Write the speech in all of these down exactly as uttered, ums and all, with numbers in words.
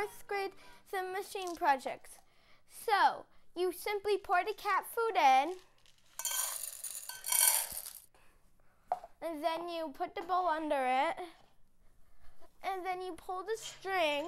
fourth grade some machine projects. So, you simply pour the cat food in, and then you put the bowl under it, and then you pull the string,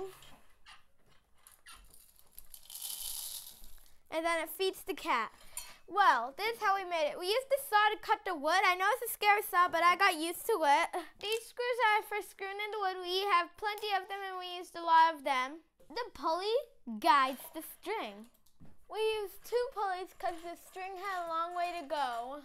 and then it feeds the cat. Well, this is how we made it. We used the saw to cut the wood. I know it's a scary saw, but I got used to it. These screws are for screwing into wood. We have plenty of them, and we used a lot of them. The pulley guides the string. We used two pulleys because the string had a long way to go.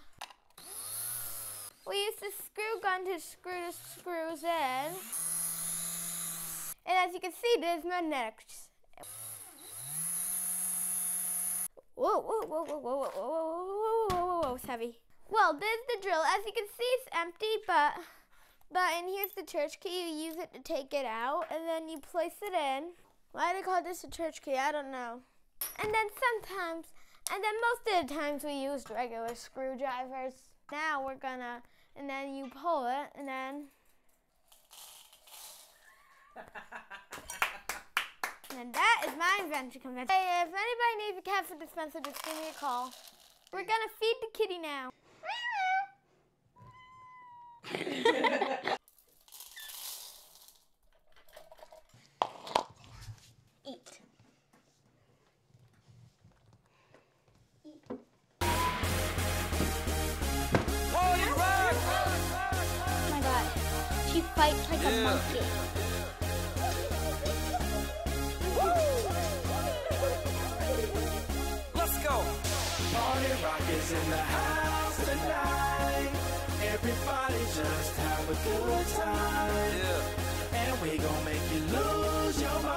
We used the screw gun to screw the screws in. And as you can see, there's magnetic. Whoa, whoa, whoa, whoa, whoa, whoa, whoa, whoa, whoa, whoa, it's heavy. Well, there's the drill. As you can see, it's empty, but, but, and here's the church key. You use it to take it out, and then you place it in. Why do they call this a church key? I don't know. And then sometimes, and then most of the times we used regular screwdrivers. Now we're gonna, and then you pull it, and then, and that is my invention convention. Hey, if anybody needs a cat food dispenser, just give me a call. We're gonna feed the kitty now. Eat. Eat. Oh my God, she fights like yeah. a monkey. Party rock is in the house tonight. Everybody just have a good time. Yeah. And we gon' make you lose your mind.